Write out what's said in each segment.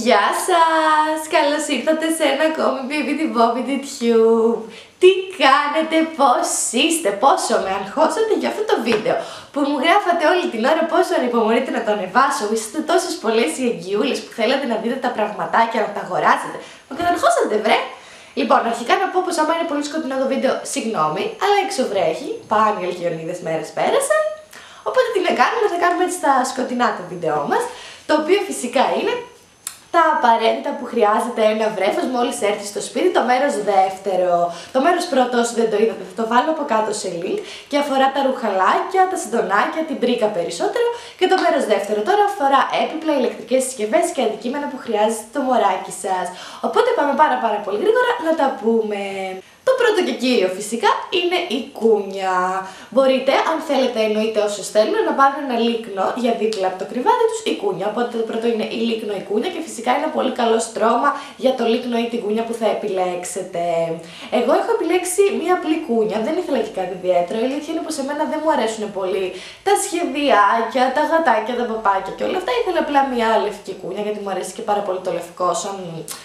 Γεια σας! Καλώς ήρθατε σε ένα ακόμη BBTBOBBITY Tube. Τι κάνετε, πώς είστε, πόσο με αγχώσατε για αυτό το βίντεο που μου γράφατε όλη την ώρα πόσο ανυπομονείτε να το ανεβάσω. Είστε τόσες πολλές οι εγγυούλες που θέλατε να δείτε τα πραγματάκια, να τα αγοράσετε. Με καταγχώσατε, βρε! Λοιπόν, αρχικά να πω πως άμα είναι πολύ σκοτεινό το βίντεο, συγγνώμη, αλλά έξω βρέχει, πάνε οι Αλκιονίδες μέρες πέρασαν. Οπότε τι να κάνουμε, θα κάνουμε έτσι τα σκοτεινά το βίντεό μας, το οποίο φυσικά είναι τα απαραίτητα που χρειάζεται ένα βρέφος μόλις έρθει στο σπίτι. Το μέρος δεύτερο, το μέρος πρώτο όσοι δεν το είδατε θα το βάλω από κάτω σε link και αφορά τα ρουχαλάκια, τα συντονάκια, την πρίκα περισσότερο, και το μέρος δεύτερο τώρα αφορά έπιπλα, ηλεκτρικές συσκευές και αντικείμενα που χρειάζεται το μωράκι σας. Οπότε πάμε πάρα πολύ γρήγορα να τα πούμε. Το πρώτο και κύριο φυσικά είναι η κούνια. Μπορείτε, αν θέλετε, εννοείται όσους θέλουν, να πάρουν ένα λίκνο για δίπλα από το κρεβάτι τους η κούνια. Οπότε το πρώτο είναι η λίκνο η κούνια και φυσικά είναι πολύ καλό στρώμα για το λίκνο ή την κούνια που θα επιλέξετε. Εγώ έχω επιλέξει μία απλή κούνια, δεν ήθελα και κάτι ιδιαίτερο. Η αλήθεια είναι πως εμένα δεν μου αρέσουν πολύ τα σχεδιάκια, τα γατάκια, τα παπάκια και όλα αυτά. Ήθελα απλά μία λευκή κούνια γιατί μου αρέσει και πάρα πολύ το λευκό σαν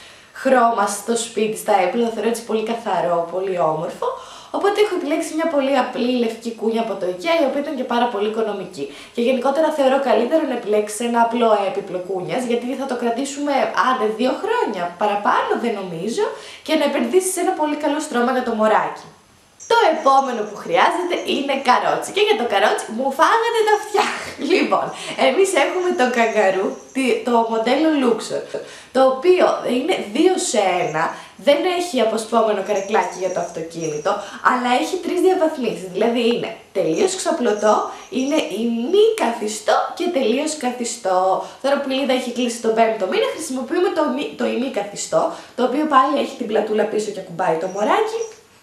χρώμα στο σπίτι, στα έπιπλα, το θεωρώ έτσι πολύ καθαρό, πολύ όμορφο. Οπότε έχω επιλέξει μια πολύ απλή λευκή κούνια από το IKEA, η οποία ήταν και πάρα πολύ οικονομική. Και γενικότερα θεωρώ καλύτερο να επιλέξεις ένα απλό έπιπλο κούνιας, γιατί θα το κρατήσουμε άντε 2 χρόνια, παραπάνω δεν νομίζω, και να επενδύσεις σε ένα πολύ καλό στρώμα για το μωράκι. Το επόμενο που χρειάζεται είναι καρότσι. Και για το καρότσι μου φάγατε τα αυτιά. Λοιπόν, εμείς έχουμε το Kangaroo, το μοντέλο Luxor, το οποίο είναι 2 σε 1, δεν έχει αποσπόμενο καρεκλάκι για το αυτοκίνητο, αλλά έχει 3 διαβαθμίσεις. Δηλαδή είναι τελείως ξαπλωτό, είναι ημικαθιστό και τελείως καθιστό. Τώρα που η Λίδα έχει κλείσει τον 5ο μήνα, χρησιμοποιούμε το ημικαθιστό, το οποίο πάλι έχει την πλατούλα πίσω και ακουμπάει το μωράκι.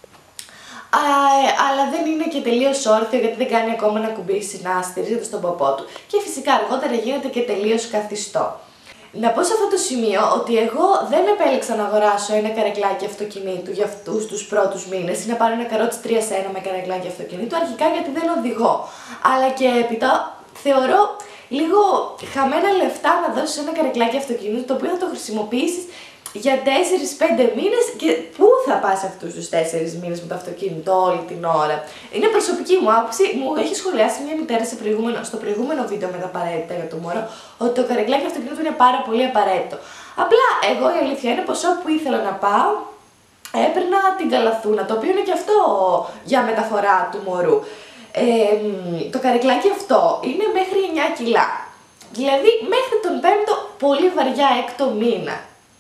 Αλλά δεν είναι και τελείως όρθιο γιατί δεν κάνει ακόμα να κουμπίσει, να στηρίζεται στον ποπό του. Και φυσικά αργότερα γίνεται και τελείως καθιστό. Να πω σε αυτό το σημείο ότι εγώ δεν επέλεξα να αγοράσω ένα καρεκλάκι αυτοκινήτου για αυτούς τους πρώτους μήνες ή να πάρω ένα καρότσι 3 σε 1 με καρεκλάκι αυτοκινήτου, αρχικά γιατί δεν οδηγώ. Αλλά και έπειτα θεωρώ λίγο χαμένα λεφτά να δώσεις ένα καρεκλάκι αυτοκινήτου το οποίο θα το χρησιμοποιήσεις για 4-5 μήνες, και πού θα πας αυτούς τους 4 μήνες με το αυτοκίνητο όλη την ώρα. Είναι προσωπική μου άποψη, μου έχει σχολιάσει μια μητέρα στο προηγούμενο βίντεο με τα απαραίτητα για το μωρό, ότι το καρεκλάκι αυτοκίνητου είναι πάρα πολύ απαραίτητο. Απλά εγώ η αλήθεια είναι πως όπου ήθελα να πάω έπαιρνα την καλαθούνα, το οποίο είναι και αυτό για μεταφορά του μωρού. Το καρεκλάκι αυτό είναι μέχρι 9 κιλά, δηλαδή μέχρι τον 5ο πολύ βαριά 6ο μήνα.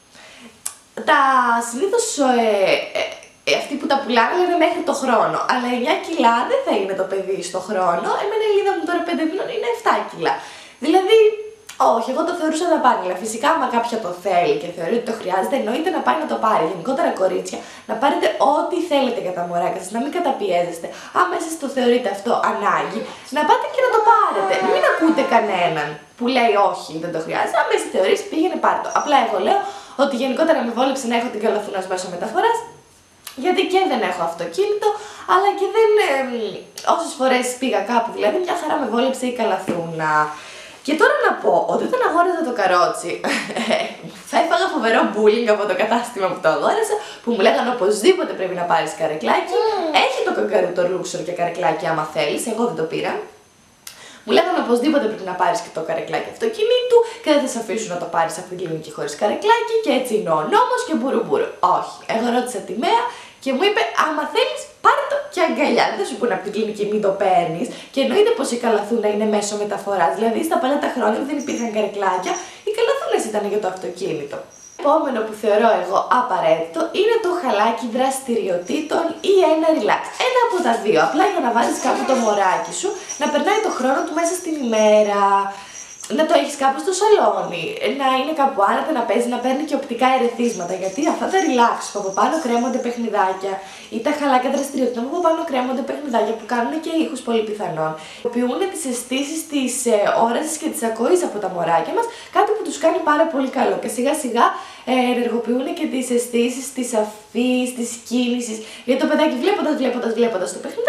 Συνήθως αυτοί που τα πουλάνε λένε μέχρι το χρόνο, αλλά 9 κιλά δεν θα είναι το παιδί στο χρόνο. Εμένα η Λίδα μου τώρα 5 μήνων είναι 7 κιλά. Δηλαδή, όχι, εγώ το θεωρούσα δαπάνη. Φυσικά, άμα κάποια το θέλει και θεωρεί ότι το χρειάζεται, εννοείται να πάει να το πάρει. Γενικότερα, κορίτσια, να πάρετε ό,τι θέλετε για τα μωράκια σας, να μην καταπιέζεστε. Άμα εσείς το θεωρείτε αυτό ανάγκη, να πάτε και να το πάρετε. Μην ακούτε κανέναν που λέει όχι, δεν το χρειάζεται. Αν εσύ θεωρείς, πήγαινε πάρε το. Απλά εγώ λέω ότι γενικότερα με βόλεψε να έχω την καλαθούνα ως μέσο μεταφοράς, γιατί και δεν έχω αυτοκίνητο, αλλά και δεν. Όσες φορές πήγα κάπου, δηλαδή, μια χαρά με βόλεψε η καλαθούνα. Και τώρα να πω ότι όταν αγόραζα το καρότσι, θα έφαγα φοβερό bullying από το κατάστημα που το αγόρασα, που μου λέγανε οπωσδήποτε πρέπει να πάρεις καρεκλάκι. Έχει το Kangaroo το Luxor και καρεκλάκι άμα θέλεις, εγώ δεν το πήρα. Μου λέγανε οπωσδήποτε πρέπει να πάρεις και το καρεκλάκι αυτοκινήτου και δεν θα σε αφήσουν να το πάρεις από την κλινική χωρίς καρεκλάκι και έτσι είναι ο νόμος και μπουρουμπουρου. Όχι, εγώ ρώτησα τη Μέα και μου είπε άμα θέλεις πάρε το και αγκαλιά. Δεν σου πούνε από την κλινική μην το παίρνεις, και εννοείται πως η καλαθούνα είναι μέσω μεταφοράς. Δηλαδή στα παλιά τα χρόνια που δεν υπήρχαν καρεκλάκια, οι καλαθούνες ήταν για το αυτοκίνητο. Το επόμενο που θεωρώ εγώ απαραίτητο είναι το χαλάκι δραστηριοτήτων ή ένα relax. Ένα από τα δύο, απλά για να βάζεις κάπου το μωράκι σου, να περνάει το χρόνο του μέσα στην ημέρα, να το έχεις κάπου στο σαλόνι, να είναι κάπου άνετα, να παίζει, να παίρνει και οπτικά ερεθίσματα. Γιατί αυτά τα relax που από πάνω κρέμονται παιχνιδάκια ή τα χαλάκια δραστηριοτήτων που από πάνω κρέμονται παιχνιδάκια που κάνουν και ήχους πολύ πιθανόν,οποιούν τις αισθήσεις της όρασης και της ακοής από τα μωράκια μας, κάτι που τους κάνει πάρα πολύ καλό. Και σιγά σιγά ενεργοποιούν και τις αισθήσεις της αφής, της κίνησης. Γιατί το παιδάκι βλέποντας το παιχνιδάκι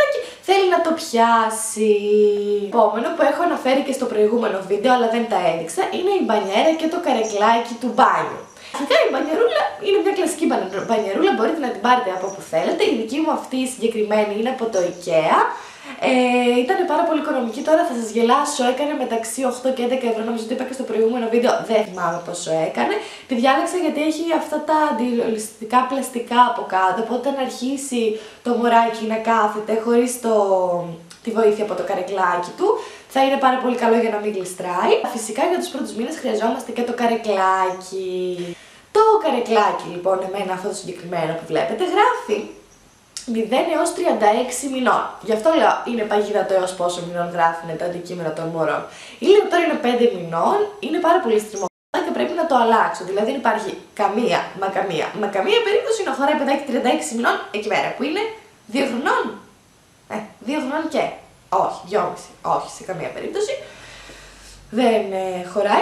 θέλει να το πιάσει. Επόμενο που έχω αναφέρει και στο προηγούμενο βίντεο αλλά δεν τα έδειξα είναι η μπανιέρα και το καρεκλάκι του μπάνιου. Αρχικά η μπανιερούλα είναι μια κλασική μπανιερούλα, μπορείτε να την πάρετε από όπου θέλετε. Η δική μου αυτή συγκεκριμένη είναι από το IKEA. Ήταν πάρα πολύ οικονομική, τώρα θα σας γελάσω, έκανε μεταξύ 8 και 11 ευρώ, νομίζω ότι είπα και στο προηγούμενο βίντεο, δεν θυμάμαι πόσο έκανε. Τη διάλεξα γιατί έχει αυτά τα αντιολιστικά πλαστικά από κάτω, οπότε όταν αρχίσει το μωράκι να κάθεται χωρίς τη βοήθεια από το καρεκλάκι του, θα είναι πάρα πολύ καλό για να μην γλιστράει. Φυσικά για τους πρώτους μήνες χρειαζόμαστε και το καρεκλάκι. Το καρεκλάκι λοιπόν, εμένα αυτό το συγκεκριμένο που βλέπετε, γράφει 0 έως 36 μηνών. Γι' αυτό λέω είναι παγίδα το έως πόσο μηνών γράφουν τα αντικείμενα των μωρών. Η τώρα είναι 5 μηνών, είναι πάρα πολύ στριμωγμένα και πρέπει να το αλλάξω. Δηλαδή δεν υπάρχει καμία περίπτωση να χωράει παιδάκι 36 μηνών εκεί πέρα που είναι 2 χρονών. 2 χρονών και. Όχι, 2,5. Όχι, σε καμία περίπτωση. Δεν χωράει.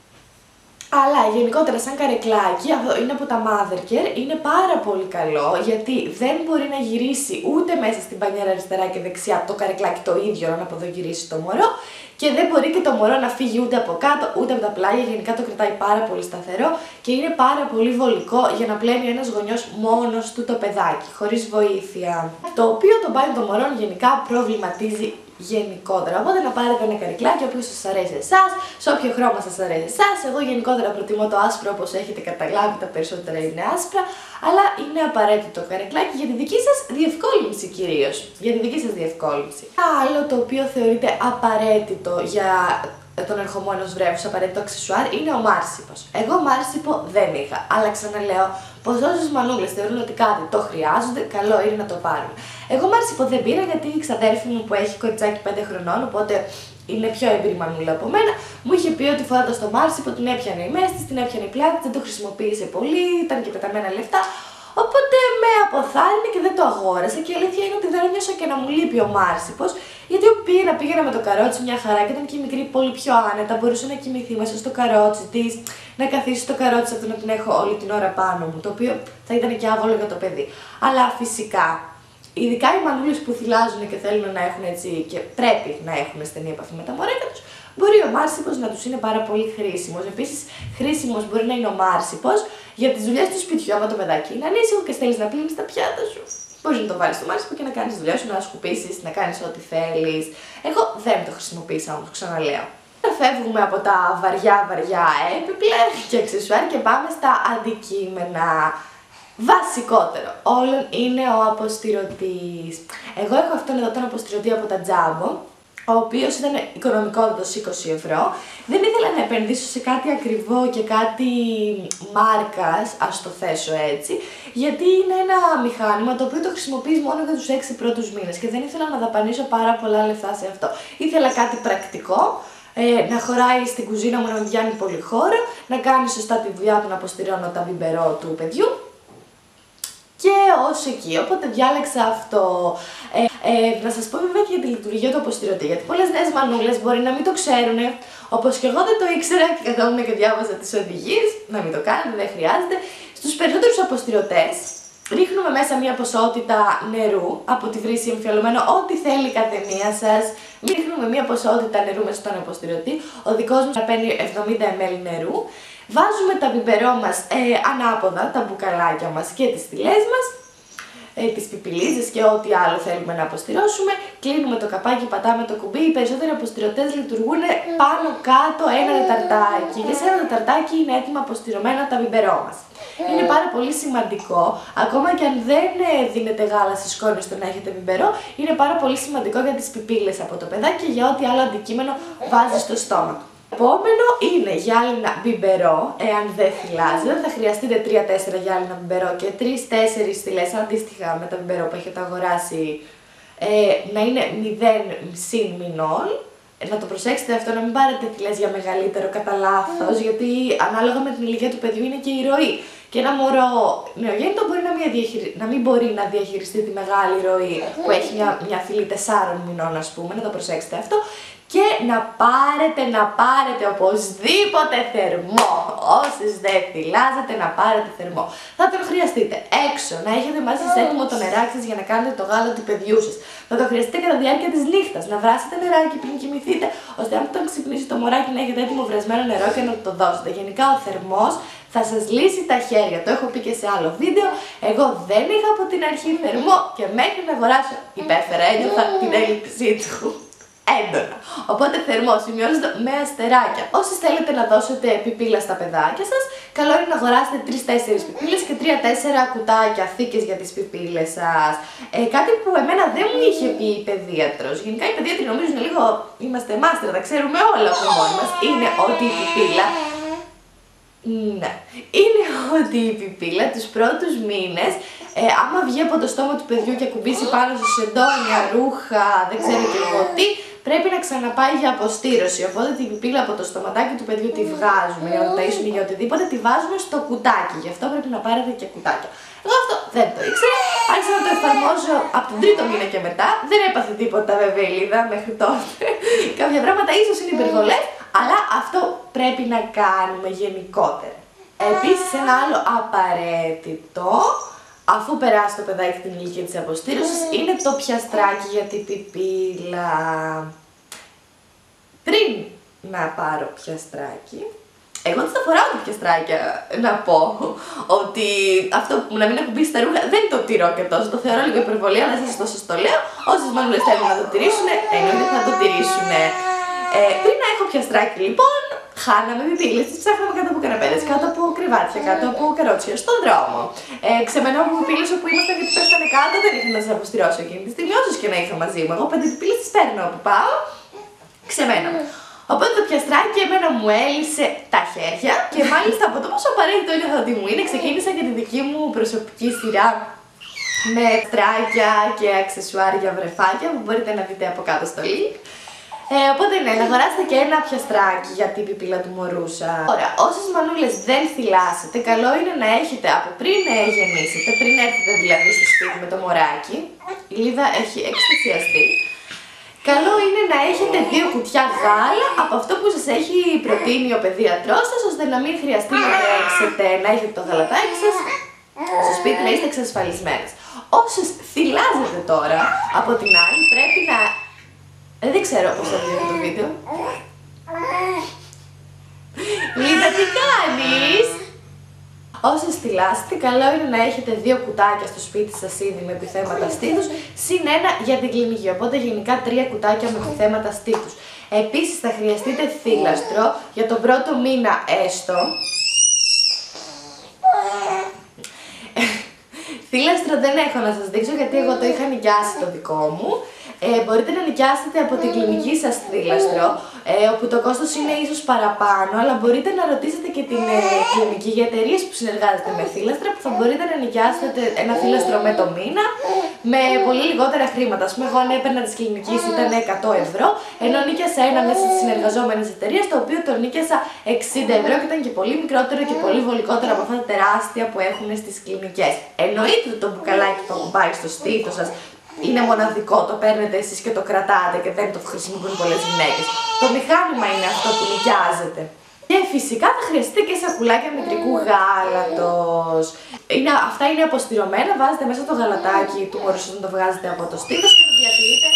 Αλλά γενικότερα σαν καρεκλάκι, αυτό είναι από τα Mothercare, είναι πάρα πολύ καλό γιατί δεν μπορεί να γυρίσει ούτε μέσα στην πανιέρα αριστερά και δεξιά το καρεκλάκι το ίδιο να αποδογυρίσει το μωρό και δεν μπορεί και το μωρό να φύγει ούτε από κάτω ούτε από τα πλάγια, γενικά το κρατάει πάρα πολύ σταθερό και είναι πάρα πολύ βολικό για να πλένει ένας γονιός μόνος του το παιδάκι, χωρίς βοήθεια. Το οποίο το μπάνιο των μωρών γενικά προβληματίζει γενικότερα. Οπότε να πάρετε ένα καρεκλάκι ο οποίος σας αρέσει εσάς, σε όποιο χρώμα σας αρέσει εσάς. Εγώ γενικότερα προτιμώ το άσπρο, όπως έχετε καταλάβει, τα περισσότερα είναι άσπρα, αλλά είναι απαραίτητο το καρεκλάκι για τη δική σας διευκόλυνση κυρίως. Για τη δική σας διευκόλυνση. Άλλο το οποίο θεωρείται απαραίτητο για τον ερχομό ενός βρέφους, απαραίτητο αξεσουάρ, είναι ο μάρσιπος. Εγώ μάρσιπο δεν είχα, αλλά ξαναλέω πως όσες μανούλες θεωρούν ότι κάτι το χρειάζονται, καλό είναι να το πάρουν. Εγώ μάρσιπο δεν πήρα γιατί η ξαδέρφη μου που έχει κοριτσάκι 5 χρονών, οπότε είναι πιο εμπειρή μανούλα από μένα, μου είχε πει ότι φορώντας το μάρσιπο την έπιανε η μέση της, την έπιανε η πλάτη, δεν το χρησιμοποίησε πολύ, ήταν και πεταμένα λεφτά. Οπότε με αποθάρρυνε και δεν το αγόρασα και η αλήθεια είναι ότι δεν ένιωσα και να μου λείπει ο μάρσιπος, γιατί πήγαινα με το καρότσι μια χαρά και ήταν και η μικρή πολύ πιο άνετα, μπορούσε να κοιμηθεί μέσα στο καρότσι της, να καθίσει στο καρότσι αυτό να την έχω όλη την ώρα πάνω μου, το οποίο θα ήταν και άβολο για το παιδί. Αλλά φυσικά, ειδικά οι μανούλες που θυλάζουν και θέλουν να έχουν έτσι και πρέπει να έχουν στενή επαφή με τα μωρέκα τους, μπορεί ο μάρσιπος να τους είναι πάρα πολύ χρήσιμος. Επίσης, χρήσιμος μπορεί να είναι ο μάρσιπος για τις δουλειές του σπιτιού. Άμα το παιδάκι είναι ανήσυχο και θέλεις να πλύνεις τα πιάτα σου, μπορείς να το βάλεις στο μάρσιπο και να κάνεις τις δουλειές σου, να σκουπίσεις, να κάνεις ό,τι θέλεις. Εγώ δεν το χρησιμοποίησα όμως, ξαναλέω. Φεύγουμε από τα βαριά έπιπλα και αξεσουάρ και πάμε στα αντικείμενα. Βασικότερο όλων είναι ο αποστηρωτής. Εγώ έχω αυτόν εδώ τον αποστηρωτή από τα Jumbo, ο οποίος ήταν οικονομικότατος 20 ευρώ. Δεν ήθελα να επενδύσω σε κάτι ακριβό και κάτι μάρκας, ας το θέσω έτσι, γιατί είναι ένα μηχάνημα το οποίο το χρησιμοποιείς μόνο για τους 6 πρώτους μήνες και δεν ήθελα να δαπανίσω πάρα πολλά λεφτά σε αυτό. Ήθελα κάτι πρακτικό, να χωράει στην κουζίνα μου, να μην πιάνει πολύ χώρο, να κάνει σωστά τη δουλειά του, να αποστηρώνω τα μπιμπερό του παιδιού. Και ως εκεί, οπότε διάλεξα αυτό. Να σας πω βέβαια και για τη λειτουργία του αποστηρωτή, γιατί πολλές νέες μανούλες μπορεί να μην το ξέρουν, όπως και εγώ δεν το ήξερα και καθόμουν και διάβαζα τις οδηγίες, να μην το κάνετε, δεν χρειάζεται. Στους περισσότερους αποστηρωτές ρίχνουμε μέσα μια ποσότητα νερού από τη βρύση εμφιαλωμένο, ό,τι θέλει η καθεμία σας. Ρίχνουμε μια ποσότητα νερού μέσα στον αποστηρωτή, ο δικός μου θα παίρνει 70 ml νερού. Βάζουμε τα μπιμπερό μας ανάποδα, τα μπουκαλάκια μας και τις στυλές μας, τις πιπιλίζες και ό,τι άλλο θέλουμε να αποστηρώσουμε. Κλείνουμε το καπάκι, πατάμε το κουμπί. Οι περισσότεροι αποστηρωτές λειτουργούν πάνω κάτω ένα τεταρτάκι. Και σε ένα τεταρτάκι είναι έτοιμα αποστηρωμένα τα μπιμπερό μας. Είναι πάρα πολύ σημαντικό, ακόμα και αν δεν δίνετε γάλα στη σκόνη στο να έχετε μπιμπερό, είναι πάρα πολύ σημαντικό για τις πιπίλες από το παιδάκι και για ό,τι άλλο αντικείμενο βάζει στο στόμα. Επόμενο είναι γυάλινα μπιμπερό, εάν δεν θυλάζετε, θα χρειαστείτε 3-4 γυάλινα μπιμπερό και 3-4 στυλές αντίστοιχα με τα μπιμπερό που έχετε αγοράσει, να είναι 0 μηνών. Να το προσέξετε αυτό, να μην πάρετε θυλές για μεγαλύτερο κατά λάθος, γιατί ανάλογα με την ηλικία του παιδιού είναι και η ροή. Και ένα μωρό νεογέννητο μπορεί να μην μπορεί να διαχειριστεί τη μεγάλη ροή που έχει μια φυλή 4 μηνών, ας πούμε, να το προσέξετε αυτό. και να πάρετε οπωσδήποτε θερμό. Όσες δεν θυλάζετε, να πάρετε θερμό. Θα τον χρειαστείτε έξω, να έχετε μαζί σας έτοιμο το νεράκι σας για να κάνετε το γάλα του παιδιού σας. Θα το χρειαστείτε κατά τη διάρκεια της νύχτας, να βράσετε νεράκι πριν κοιμηθείτε, ώστε αν τον ξυπνήσει το μωράκι να έχετε έτοιμο βρασμένο νερό και να το δώσετε. Γενικά ο θερμός θα σας λύσει τα χέρια. Το έχω πει και σε άλλο βίντεο. Εγώ δεν είχα από την αρχή θερμό και μέχρι να αγοράσω υπέφερα, ένιωθα την έλλειψή του έντονα. Οπότε θερμό σημειώστε με αστεράκια. Όσοι θέλετε να δώσετε πιπίλα στα παιδάκια σας, καλό είναι να αγοράσετε 3-4 πιπίλες και 3-4 κουτάκια θήκες για τις πιπίλες σας. Κάτι που εμένα δεν μου είχε πει η παιδίατρος. Γενικά οι παιδίατροι νομίζουν λίγο, είμαστε μάστερα, τα ξέρουμε όλα από μόνοι μας. Είναι ότι η πιπίλα. Ναι, είναι ότι η πιπίλα τους πρώτους μήνες, άμα βγει από το στόμα του παιδιού και ακουμπήσει πάνω σε σεντόνια, ρούχα, δεν ξέρω και εγώ τι, πρέπει να ξαναπάει για αποστήρωση. Οπότε την πιπίλα από το στοματάκι του παιδιού τη βγάζουμε για να το ταΐσουμε ή για οτιδήποτε, τη βάζουμε στο κουτάκι. Γι' αυτό πρέπει να πάρετε και κουτάκια. Εγώ αυτό δεν το ήξερα, άρχισα να το εφαρμόζω από τον 3ο μήνα και μετά. Δεν έπαθε τίποτα βέβαια η Λίδα μέχρι τότε. Κάποια πράγματα ίσως είναι υπερβολές, αλλά αυτό πρέπει να κάνουμε γενικότερα. Επίσης ένα άλλο απαραίτητο, αφού περάσει το παιδάκι την ηλικία της αποστήρωσης, είναι το πιαστράκι για την πιπίλα. Πριν να πάρω πιαστράκι, εγώ δεν θα φοράω τα πιαστράκια, να πω ότι αυτό που να μην ακουμπήσει τα ρούχα δεν το τηρώ και τόσο, το θεωρώ λίγο υπερβολή, αλλά σας τόσο το λέω. Όσες μανούλες θέλουν να το τηρήσουν, εννοείται θα το τηρήσουν. Πριν να έχω πιαστράκι λοιπόν, χάναμε πιπίλες, τις ψάχναμε κάτω από καναπέδες, κάτω από κρεβάτια, κάτω από καρότσια, στον δρόμο. Ξεμενόμουν πιπίλες όπου ήμασταν γιατί πέφτανε κάτω, δεν είχα να τις αποστηρώσω εκείνη τη στιγμή, όσες και να είχα μαζί μου. Εγώ 5 πιπίλες τις παίρνω όπου πάω, ξεμένω. Οπότε το πιαστράκι εμένα μου έλυσε τα χέρια και μάλιστα από το πόσο απαραίτητο ένιωθα ότι μου είναι, ξεκίνησα και τη δική μου προσωπική σειρά με τράκια και αξεσουάρια βρεφάκια που μπορείτε να δείτε από κάτω στο link. Οπότε ναι, να αγοράσετε και ένα πιαστράκι για την πιπίλα του μωρού σας. Τώρα, όσες μανούλες δεν θυλάσετε, καλό είναι να έχετε από πριν γεννήσετε, πριν έρθετε δηλαδή στο σπίτι με το μωράκι. Η Λίδα έχει εκστασιαστεί. Καλό είναι να έχετε 2 κουτιά γάλα από αυτό που σας έχει προτείνει ο παιδίατρός σας, ώστε να μην χρειαστεί να τρέξετε, να έχετε το γαλατάκι σας στο σπίτι, να είστε εξασφαλισμένες. Όσες θυλάζετε τώρα, από την άλλη πρέπει να... Δεν ξέρω πώς θα βγει το βίντεο. Λίδα, τι κάνεις? Όσες θυλάσετε, καλό είναι να έχετε 2 κουτάκια στο σπίτι σας ήδη με επιθέματα στήθους, συν 1 για την κλινική, οπότε γενικά 3 κουτάκια με επιθέματα στήθους. Επίσης θα χρειαστείτε θύλαστρο για τον πρώτο μήνα έστω. Θύλαστρο δεν έχω να σας δείξω γιατί εγώ το είχα νοικιάσει το δικό μου. Μπορείτε να νοικιάσετε από την κλινική σας θύλαστρο, όπου το κόστος είναι ίσως παραπάνω, αλλά μπορείτε να ρωτήσετε και την κλινική για εταιρείες που συνεργάζεται με θύλαστρα, που θα μπορείτε να νοικιάσετε ένα θύλαστρο με το μήνα με πολύ λιγότερα χρήματα. Ας πούμε, εγώ αν έπαιρνα της κλινικής ήταν 100 ευρώ, ενώ νίκιασα ένα μέσα στις συνεργαζόμενες εταιρείες, το οποίο το νίκιασα 60 ευρώ και ήταν και πολύ μικρότερο και πολύ βολικότερο από αυτά τα τεράστια που έχουν στις κλινικές. Εννοείται το μπουκαλάκι που ακουμπάει στο στήθος σας είναι μοναδικό, το παίρνετε εσείς και το κρατάτε και δεν το χρησιμοποιούν πολλές γυναίκες. Το μηχάνημα είναι αυτό που νοικιάζεται. Και φυσικά θα χρειαστείτε και σακουλάκια μητρικού γάλατος. Αυτά είναι αποστηρωμένα, βάζετε μέσα το γαλατάκι του μωρού όταν το βγάζετε από το στήθος και το διατηρείτε.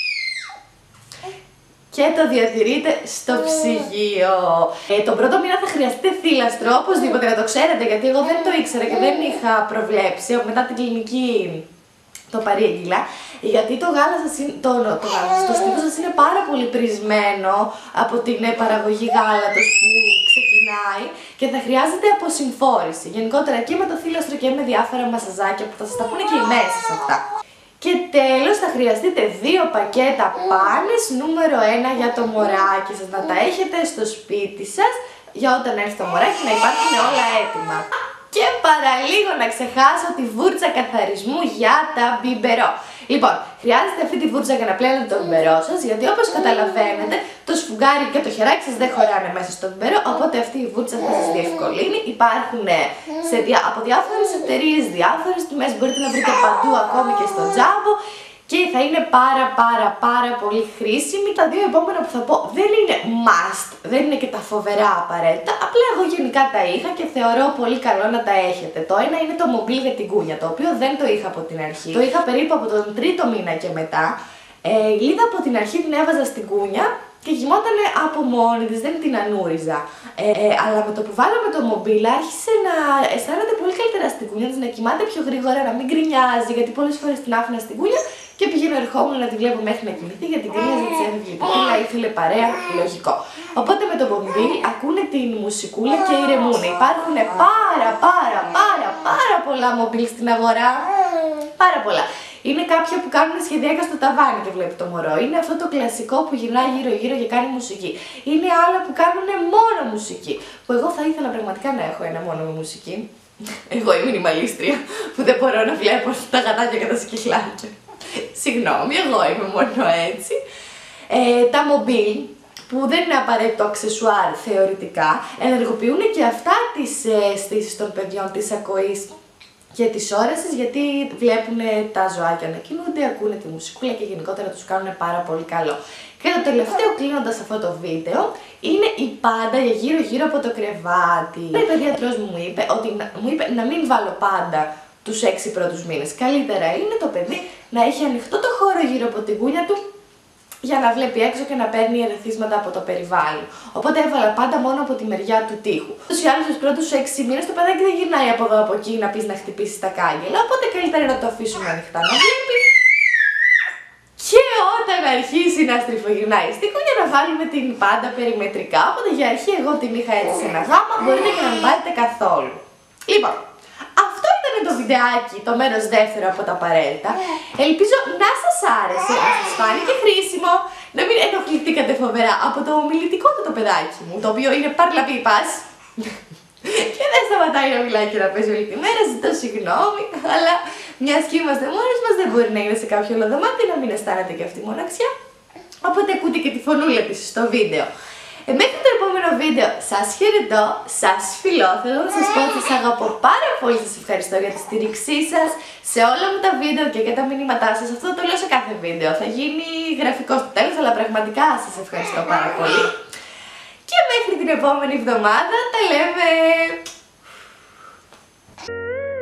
Και το διατηρείτε στο ψυγείο. Τον πρώτο μήνα θα χρειαστείτε θύλαστρο, οπωσδήποτε να το ξέρετε, γιατί εγώ δεν το ήξερα και δεν είχα προβλέψει. Μετά την κλινική το παρήγγειλα, γιατί το γάλα σας το στήθος σας είναι πάρα πολύ πρισμένο από την παραγωγή γάλατος που ξεκινάει και θα χρειάζεται αποσυμφόρηση. Γενικότερα και με το θύλαστρο και με διάφορα μασαζάκια που θα σας τα πούνε και οι μέσεις αυτά. Και τέλος θα χρειαστείτε 2 πακέτα πάνες νούμερο 1 για το μωράκι σας, να τα έχετε στο σπίτι σας για όταν έρθει το μωράκι να υπάρχουν όλα έτοιμα. Και παραλίγο να ξεχάσω τη βούρτσα καθαρισμού για τα μπιμπερό. Λοιπόν, χρειάζεται αυτή τη βούρτσα για να πλένετε το μπιμπερό σας, γιατί όπως καταλαβαίνετε το σφουγγάρι και το χεράκι σας δεν χωράνε μέσα στο μπιμπερό, οπότε αυτή η βούρτσα θα σας διευκολύνει. Υπάρχουν από διάφορες εταιρείες, διάφορες τιμές, μπορείτε να βρείτε παντού, ακόμη και στο Τζάμπο. και θα είναι πάρα πολύ χρήσιμη. Τα δύο επόμενα που θα πω δεν είναι must, δεν είναι και τα φοβερά απαραίτητα, απλά εγώ γενικά τα είχα και θεωρώ πολύ καλό να τα έχετε. Το ένα είναι το μομπίλ για την κούνια, το οποίο δεν το είχα από την αρχή, το είχα περίπου από τον 3ο μήνα και μετά. Είδα από την αρχή την έβαζα στην κούνια και γυμότανε από μόνη της, δεν την ανούριζα. Αλλά με το που βάλαμε το μομπίλ άρχισε να αισθάνεται πολύ καλύτερα στην κούνια της, να κοιμάται πιο γρήγορα, να μην γκρινιάζει, γιατί πολλές φορές την άφηνα στην κούνια και πηγαίνω ερχόμουν να τη βλέπω μέχρι να κοιμηθεί, γιατί την γκρινιάζει, της έφευγε η πupίλα, ήθελε παρέα, λογικό. Οπότε με το μομπίλ ακούνε την μουσικούλα και ηρεμούν. Υπάρχουν πάρα πολλά μομπίλ στην αγορά, πάρα πολλά. Είναι κάποια που κάνουν σχεδιακά στο ταβάνι και βλέπει το μωρό. Είναι αυτό το κλασικό που γυρνάει γύρω-γύρω και κάνει μουσική. Είναι άλλα που κάνουν μόνο μουσική. Που εγώ θα ήθελα πραγματικά να έχω ένα μόνο με μουσική. Εγώ η μινιμαλίστρια που δεν μπορώ να βλέπω τα γατάκια και τα σκυλάκια. Συγγνώμη, εγώ είμαι μόνο έτσι. Τα μομπίλ, που δεν είναι απαραίτητο αξεσουάρ θεωρητικά, ενεργοποιούν και αυτά τις αισθήσεις των παιδιών της ακοής και της όρασης, γιατί βλέπουν τα ζωάκια να κινούνται, ακούνε τη μουσικούλα και γενικότερα τους κάνουν πάρα πολύ καλό. Και το τελευταίο κλείνοντας αυτό το βίντεο είναι η πάντα για γύρω-γύρω από το κρεβάτι. Η παιδιατρός μου είπε να μην βάλω πάντα τους 6 πρώτους μήνες. Καλύτερα είναι το παιδί να έχει ανοιχτό το χώρο γύρω από την κούνια του για να βλέπει έξω και να παίρνει ερεθίσματα από το περιβάλλον. Οπότε έβαλα πάντα μόνο από τη μεριά του τοίχου. Ούτως ή άλλως τους πρώτους 6 μήνες το παιδάκι δεν γυρνάει από εδώ από εκεί να πεις να χτυπήσει τα κάγκελα. Οπότε καλύτερα να το αφήσουμε ανοιχτά να βλέπει. Και όταν αρχίσει να στριφογυρνάει στην κούνια να βάλουμε την πάντα περιμετρικά. Οπότε για αρχή εγώ την είχα έτσι σε ένα γάμα, μπορείτε και να μην πάρετε καθόλου. Λοιπόν, αυτό ήταν το βιντεάκι, το μέρος δεύτερο από τα απαραίτητα. Ελπίζω να σας άρεσε, να σας φάνηκε χρήσιμο, να μην ενοχληθήκατε φοβερά από το ομιλητικό του το παιδάκι μου, το οποίο είναι παρλαπίπας και δεν σταματάει να μιλάει και να παίζει όλη τη μέρα. Ζητώ συγγνώμη, αλλά μιας και είμαστε μόνοι μας, δεν μπορεί να είναι σε κάποιο άλλο δωμάτιο να μην αισθάνεται και αυτή η μοναξιά. Οπότε ακούτε και τη φωνούλα της στο βίντεο. Μέχρι το επόμενο βίντεο σας χαιρετώ, σας φιλώ, θέλω να σας πω ότι σας αγαπώ πάρα πολύ, σας ευχαριστώ για τη στήριξή σας σε όλα μου τα βίντεο και για τα μηνύματά σας. Αυτό το λέω σε κάθε βίντεο, θα γίνει γραφικό στο τέλος, αλλά πραγματικά σας ευχαριστώ πάρα πολύ. Και μέχρι την επόμενη εβδομάδα τα λέμε!